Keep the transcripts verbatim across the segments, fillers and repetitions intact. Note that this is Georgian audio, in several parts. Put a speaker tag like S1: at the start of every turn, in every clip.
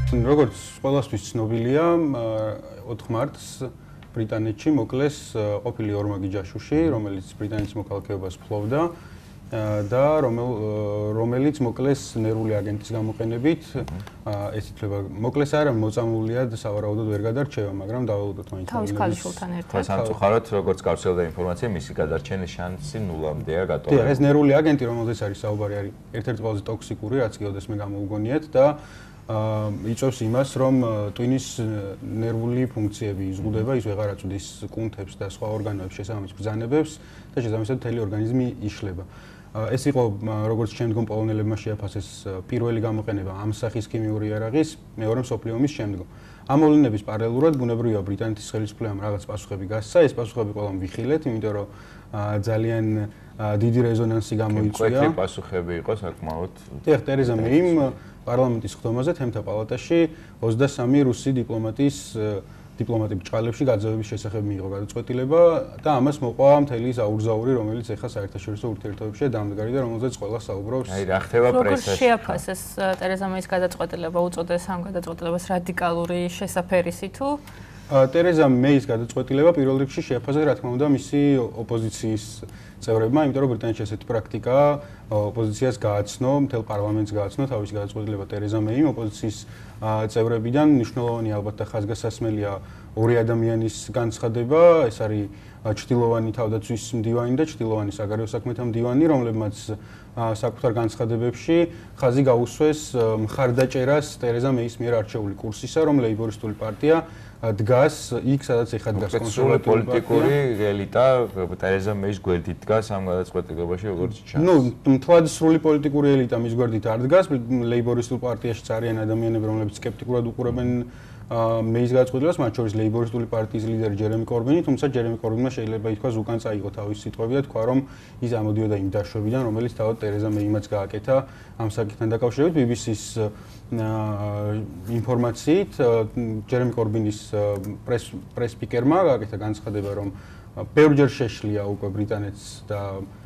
S1: როგორც ყველასთვის ცნობილია, ოთხ მარტს ბრიტანეთში მოკლეს ყოფილი ორმაგი ჯაშუში, რომელიც ბრიტანეთის მოქალაქეობას ფლობდა და რომელიც მოკლეს ნერვული აგენტის გამოყენებით. ეს ითვლება მოკლეს არა, მოწამულია და სავარაუდოდ ვერ გადარჩევა, მაგრამ დავალოდოთ მაინც.
S2: თავის ქალიშვილთან ერთად.
S3: სამწუხაროდ, როგორც გავრცელდა ინფორმაცია, მისი გადარჩენის შანსი ნულამდეა გატოვებული.
S1: დიახ, ეს ნერვული აგენტი, რომელზეც არის საუბარი, არის ერთ-ერთი ყველაზე ტოქსიკური, რაც კიდევ მე გამოვგონიათ და იწვევს იმას, რომ ტვინის ნერვული ფუნქციები იზღუდება, ის ვეღარ აწვდის კუნთებს და სხვა ორგანოებს შესაბამის ბრძანებებს და შესაბამისად მთელი ორგანიზმი იშლება. ეს იყო როგორც შემდგომ პოლონელებმა შეაფასეს პირველი გამოყენება ამ სახის ქიმიური იარაღის მეორე მსოფლიო ომის შემდგომ. ამ მოვლენების პარალელურად ბუნებრივია ბრიტანეთის ხელისუფლებამ რაღაც პასუხები გასცა, ეს პასუხები ყველამ ვიხილეთ, იმიტომ რომ ძალიან დიდი რეზონანსი გამოიწვია.
S3: მკვეთრი პასუხები იყო საკმაოდ.
S1: დიახ, ტერეზა მეიმ პარლამენტის ხდომაზე თემთა პალატაში ოცდასამი რუსი დიპლომატის დიპლომატი ბჭყალებში გაძევების შესახებ მიიღო გადაწყვეტილება და ამას მოყვა მთელი აურზაური, რომელიც ეხლა საერთაშორისო ურთიერთობებშია დამდგარი და რომელზეც ყველა საუბრობს.
S3: აი, რა ხდება პრესაში?
S2: როგორ შეაფასეს ტერეზა მეის გადაწყვეტილება, უწოდეს ამ გადაწყვეტილებას რადიკალური შესაფერისი თუ?
S1: ტერეზა მეის გადაწყვეტილება პირველ რიგში შეაფასეს, რა თქმა უნდა, მისი ოპოზიციის წევრებმა, იმიტომ რომ ბრიტანეთში ესეთი პრაქტიკაა, ოპოზიციას გააცნო, მთელ პარლამენტს გააცნო თავისი გადაწყვეტილება ტერეზა მეიმ, ოპოზიციის წევრებიდან მნიშვნელოვანი ალბათ და ხაზგასასმელია ორი ადამიანის განცხადება, ეს არის ჩtildeოვანი თავდაცვის მდივანი და ჩtildeოვანი საგარეო საქმეთა მდივანი, რომლებმაც საკუთარ განცხადებებში ხაზი გაუსვეს მხარდაჭერას ტერეზა მეის მიერ არჩეული კურსისა, რომ ლეიბორისტული პარტია დგას იქ, სადაც ეხლა დგას
S3: კონსერვატიული პოლიტიკური ელიტა ტერეზა მეის გვერდით დგას ამ გადაწყვეტილებაში, როგორც ჩანს.
S1: ნუ, მთლად სრული პოლიტიკური ელიტა მის გვერდით არ დგას, ლეიბორისტულ პარტიაშიც არიან ადამიანები, რომლებიც სკეპტიკურად უყურებენ მეის გადაწყვეტილებას, მათ შორის ლეიბორისტული პარტიის ლიდერი ჯერემი კორბინი, თუმცა ჯერემი კორბინმა შეიძლება ითქვას უკან წაიღო თავის სიტყვები და თქვა, რომ ის ამოდიოდა იმ დაშვებიდან, რომელიც თავად ტერეზა მეიმაც გააკეთა ამ საკითხთან დაკავშირებით. ბი ბი სის ინფორმაციით ჯერემი კორბინის პრეს პრესპიკერმა გააკეთა განცხადება, რომ ბევრჯერ შეშლია უკვე ბრიტანეთს და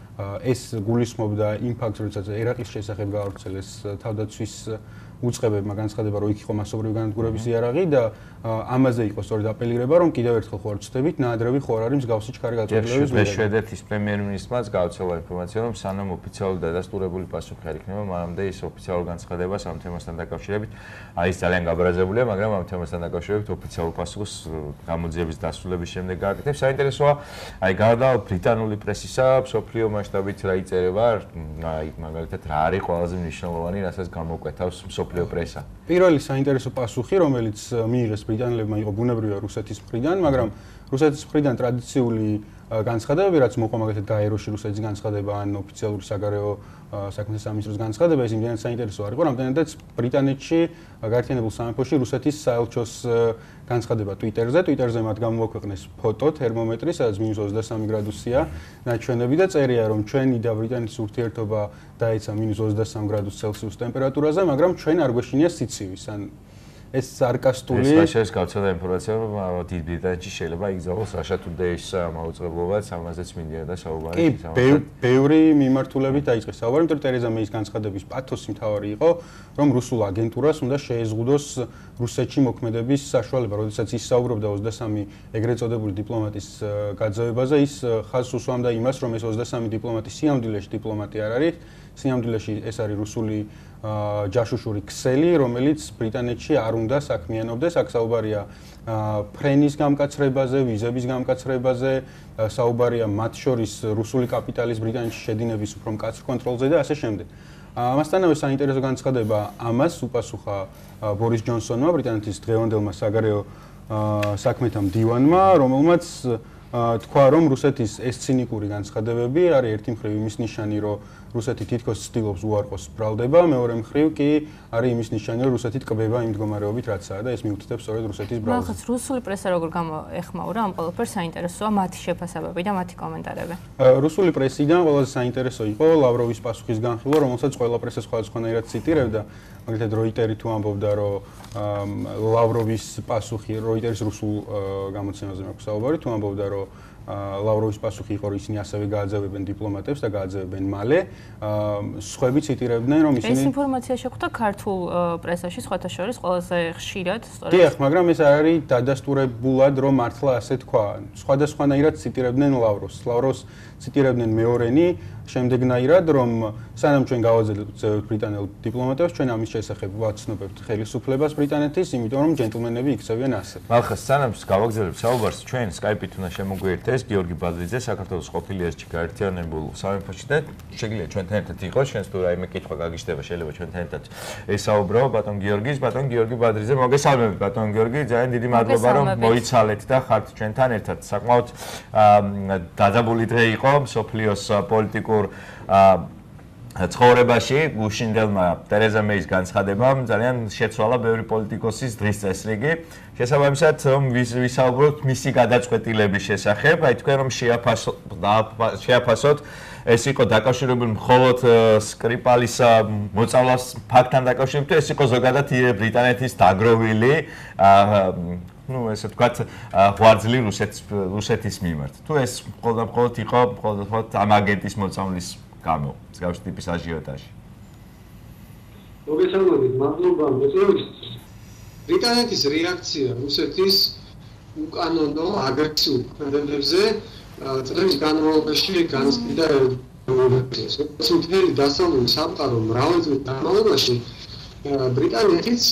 S1: ეს გულისხმობდა იმ ფაქტს, როდესაც ერაყის შესახებ გაავრცელეს თავდაცვის უწყებებმა განცხადება, რომ იქ იყო მასობრივი განადგურების იარაღი და ამაზე იყო სწორედ აპელირება, რომ კიდევ ერთხელ ხო არ ვწდებით, ნაადრევი ხო არ არის მსგავსი ჩქარი გადაწყვეტილების მიღება.
S3: შვედეთის პრემიერ-მინისტრმაც გავრცელა ინფორმაცია, რომ სანამ ოფიციალურად დადასტურებული პასუხი არ იქნება, მანამდე ის ოფიციალურ განცხადებას ამ თემასთან დაკავშირებით არის ძალიან გაბრაზებულია, მაგრამ ამ თემასთან დაკავშირებით ოფიციალურ პასუხს გამოძიების დასრულების შემდეგ გააკეთებს. საინტერესოა, აი გარდა ბრიტანული პრესისა, მსოფლიო მასშტაბით რა იწერება, აი მაგალითად რა არის ყველაზე მნიშვნელოვანი, რასაც გამოკვეთავს მსოფლიო პრესა.
S1: პირველი საინტერესო პასუხი, რომელიც მიიღეს ბრიტანელებმა, იყო ბუნებრივია რუსეთის მხრიდან, მაგრამ რუსეთის მხრიდან ტრადიციული განცხადებები, რაც მოყვა მაგალითად გაეროში რუსეთის განცხადება ან ოფიციალური საგარეო საქმეთა სამინისტროს განცხადება, ეს იმდენად საინტერესო არ იყო, რამდენადაც ბრიტანეთში გაერთიანებულ სამეფოში რუსეთის საელჩოს განცხადება Twitter-ზე, Twitter-ზე მათ გამოაქვეყნეს ფოტო თერმომეტრი, სადაც მინუს ოცდასამი გრადუსია ნაჩვენები და წერია, რომ ჩვენი და ბრიტანეთის ურთიერთობა დაეცა მინუს ოცდასამ გრადუს ცელსიუს ტემპერატურაზე, მაგრამ ჩვენ არ გვეშინია სიცივის, ან ეს სარკასტული
S3: ეს შეიძლება გავცელა ინფორმაცია, რომ დიდ ბრიტანეთში შეიძლება იგზავნოს Russia Today-ის მაუწყებლობაც, ამაზეც მინდოდა საუბარი.
S1: კი, ბევრი მიმართულებით დაიწყეს საუბარი, იმიტომ რომ ტერეზა მეის განცხადების პათოსი მთავარი იყო, რომ რუსულ აგენტურას უნდა შეეზღუდოს რუსეთში მოქმედების საშუალება, როდესაც ის საუბრობდა ოცდასამი ეგრეთ წოდებული დიპლომატის გაძევებაზე, ის ხაზს უსვამდა იმას, რომ ეს ოცდასამი დიპლომატი სიამდილეში დიპლომატი არ არის, სიამდილეში ეს არის რუსული ჯაშუშური ქსელი, რომელიც ბრიტანეთში არ უნდა საქმიანობდეს. აქ საუბარია ფრენის გამკაცრებაზე, ვიზების გამკაცრებაზე, საუბარია მათ შორის რუსული კაპიტალის ბრიტანეთში შედინების უფრო მკაცრ კონტროლზე და ასე შემდეგ. ამასთანავე საინტერესო განცხადება ამას უპასუხა ბორის ჯონსონმა, ბრიტანეთის დღევანდელმა საგარეო საქმეთა მდივანმა, რომელმაც თქვა, რომ რუსეთის ეს ცინიკური განცხადებები არის ერთი მხრივ იმის ნიშანი, რომ რუსეთი თითქოს ცდილობს უარყოს ბრალდება, მეორე მხრივ კი არის იმის ნიშანი, რომ რუსეთი ტკბება იმ მდგომარეობით, რაცაა და ეს მიუთითებს სწორედ რუსეთის ბრალდებას.
S2: მაგალითად, რუსული პრესა როგორ გამოეხმაურა ამ ყველაფერს, საინტერესოა მათი შეფასებები და მათი კომენტარები.
S1: რუსული პრესიდან ყველაზე საინტერესო იყო ლავროვის პასუხის განხილვა, რომელსაც ყველა პრესა სხვადასხვანაირად ციტირებდა. მაგალითად, როიტერი თუ ამბობდა, რომ ლავროვის პასუხი, როიტერის რუსულ გამოცემაზე მაქვს საუბარი, თუ ამბობდა, რომ ლავროვის პასუხი იყო, რომ ისინი ასევე გააძევებენ დიპლომატებს და გააძევებენ მალე. სხვები ციტირებდნენ, რომ ისინი
S2: ეს ინფორმაცია შეხვდა ქართულ პრესაში, სხვათა შორის ყველაზე ხშირად, სწორედ.
S1: დიახ, მაგრამ ეს არ არის დადასტურებულად, რომ მართლა ასე თქვა. სხვადასხვანაირად ციტირებდნენ ლავროს. ლავროს ციტირებდნენ მეორენი, შემდეგნაირად, რომ სანამ ჩვენ გავაძევთ ბრიტანელ დიპლომატებს, ჩვენ ამის შესახებ ვაცნობებთ ხელისუფლებას ბრიტანეთის, იმიტომ რომ ჯენტლმენები იქცევიან ასე.
S3: მალხა სანამ გავაგზავნებთ საუბარს, ჩვენ Skype-ით უნდა შემოგვიერთდეს გიორგი ბადრიძე, საქართველოს ყოფილი ელჩი გაერთიანებულ სამეფოში და შეგვიძლია ჩვენთან ერთად იყოს, შენს თუ რაიმე კითხვა გაგიჩნდება, შეიძლება ჩვენთან ერთად ესაუბრო ბატონ გიორგის, ბატონ გიორგი ბადრიძე, მოგესალმებით ბატონ გიორგი, ძალიან დიდი მადლობა რომ მოიცალეთ და ხართ ჩვენთან ერთად. საკმაოდ დაძაბული დღე იყო მსოფლიოს პოლიტიკურ ცხოვრებაში გუშინდელმა ტერეზა მეის განცხადებამ ძალიან შეცვალა ბევრი პოლიტიკოსის დღის წესრიგი. შესაბამისად, რომ ვისაუბროთ მისი გადაწყვეტილების შესახებ, აი თქვენ რომ შეაფასოთ, ეს იყო დაკავშირებული მხოლოდ სკრიპალის მოწავლას ფაქტთან დაკავშირებით, თუ ეს იყო ზოგადად ბრიტანეთის დაგროვილი ну, ესე ვთქვათ, ღვაწლი რუსეთის რუსეთის მიმართ. თუ ეს მხოლოდ იყო მხოლოდ ამ აგენტის მოწამვლის გამო, მსგავსი ტიპის აჟიოტაჟი.
S4: მოგესალმებით, მადლობა მოწვევისთვის. ბრიტანეთის რეაქცია რუსეთის უკანონო აგრესიულ ქმედებებზე წლების განმავლობაში განიცდიდა ევროპის. მთელი დასავლური სამყარო მრავალი წლის განმავლობაში ბრიტანეთის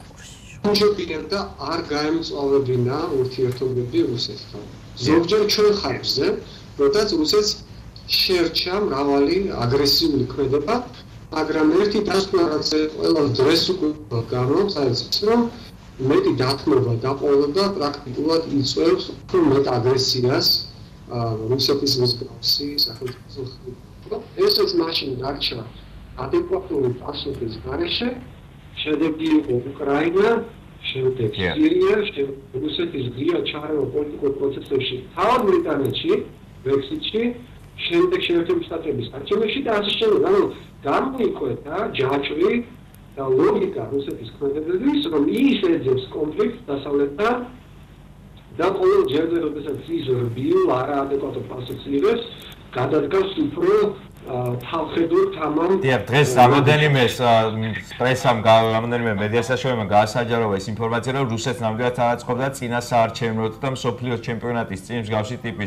S4: და არ გაემწვავებინა ურთიერთობები რუსეთთან. ზოგჯერ ჩვენ ხარჯზე, როდესაც რუსეთს შერჩა მრავალი აგრესიული ქმედება, მაგრამ ერთი დასკვნა რაც ყველა დღეს უკვე გამოდის, რომ მეტი დათმობა დაყოლოდა პრაქტიკულად იწვევს უფრო მეტ აგრესიას რუსეთის მსგავსი სახელმწიფო. ესეც მაშინ დარჩა ადეკვატური პასუხის გარეშე. შედეგი იყო უკრაინა, შემდეგ სირია, შემდეგ რუსეთის ღია ჩარევა პოლიტიკურ პროცესებში, თავად ბრიტანეთში, ბრექსიტში, შემდეგ შეერთებული შტატების არჩევნებში და ასე შემდეგ. ანუ გამოიკვეთა ჯაჭვი და ლოგიკა რუსეთის ქმედებების, რომ ის ეძებს კონფლიქტს დასავლეთთან და ყოველ ჯერზე, როდესაც ის რბილ არაადეკვატურ პასუხს იღებს, გადადგას უფრო თავხედურ თამამ.
S3: დიახ, დღეს რამოდენიმე პრესამ, რამოდენიმე მედია საშუალებამ გაასაჯაროვა ეს ინფორმაცია, რომ რუსეთს ნამდვილად არ აწყობდა წინა საარჩევნოდ და მსოფლიოს ჩემპიონატის წინ მსგავსი ტიპის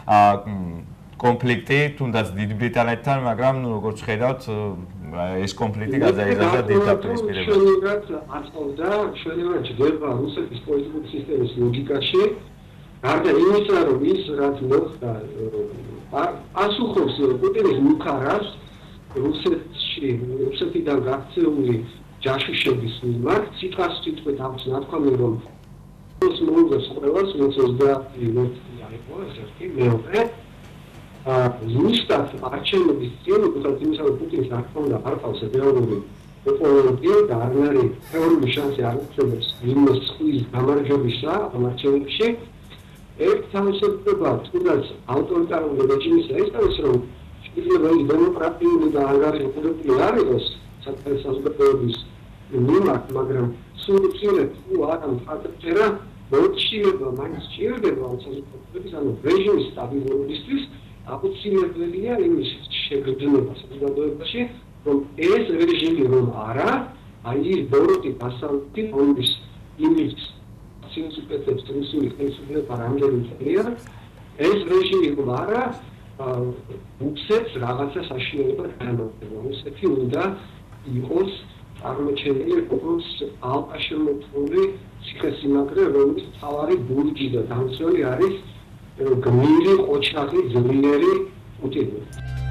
S3: კონფლიქტი, თუნდაც დიდ ბრიტანეთთან, მაგრამ როგორც ხედავთ, ეს კონფლიქტი გადაიზარდა დიქტატურის პირობებში.
S4: ჩვენიღაც აწყობდა, ჩვენიღაც ჯდება რუსეთის პოლიტიკური სისტემის ლოგიკაში. გარდა იმისა, რომ ის რაც მოხდა ასუხობს პუტინის მუქარას რუსეთში, რუსეთიდან გაქცეული ჯაშუშების მიმართ, სიტყვას სიტყვით აქვს ნათქვამი, რომ ეს მოუგებს ყველას, ვინც ოცდაათი წელი აიყო, ეს ერთი მეორე. ზუსტად არჩევნების წინ, თუმცა იმისა, რომ პუტინს არ ჰქონდა არტავს ევროპული ოპონენტი და არ არის თეორიული შანსი არ უწევს ვინმეს ხვის გამარჯვებისა ამ არჩევნებში. ერთ თავისებურება თუნდაც ავტორიტარული რეჟიმის ეს არის, რომ შეიძლება ის დემოკრატიული და ანგარიშებული არ იყოს საზოგადოების მიმართ, მაგრამ სულ მცირე თუ არა მხარდაჭერა მოჩიება მაინც ჭირდება საზოგადოების, ანუ რეჟიმის სტაბილურობისთვის აუცილებელია იმის შეგრძნება საზოგადოებაში, რომ ეს რეჟიმი რომ არა, აი ის ბოროტი დასავლეთი რომლის იმის სინსუპეტებს რუსული ხელისუფლება რამდენი წელია, ეს რეჟიმი რომ არა, რუსეთს რაღაცა საშინელება განაგრძობა. რუსეთი უნდა იყოს წარმოჩენილი როგორც ალყაშემოწმული ციხესიმაგრე, რომლის მთავარი ბურჯი და დამცველი არის გმირი, ყოჩაღი, ძლიერი პუტინი.